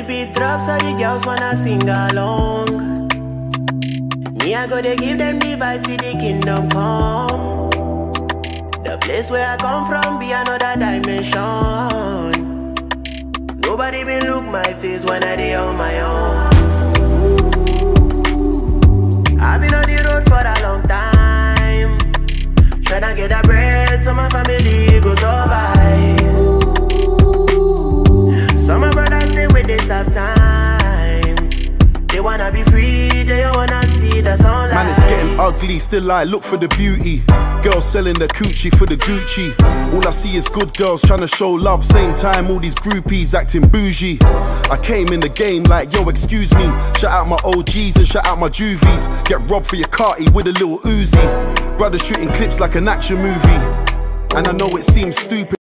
the beat drops, all the girls wanna sing along. Me, I go to give them the vibe till the kingdom come. The place where I come from be another dimension. Nobody been look my face when I dey on my own. I've been on the road for a long time, tryna get a bread so my family go survive. Some of my brothers stay with this tough time. They wanna be free, they wanna see the sunlight. Man, it's getting ugly, still I look for the beauty. Girls selling the coochie for the Gucci. All I see is good girls trying to show love. Same time, all these groupies acting bougie. I came in the game like, yo, excuse me. Shout out my OGs and shout out my juvies. Get robbed for your carty with a little Uzi. Brother shooting clips like an action movie. And I know it seems stupid.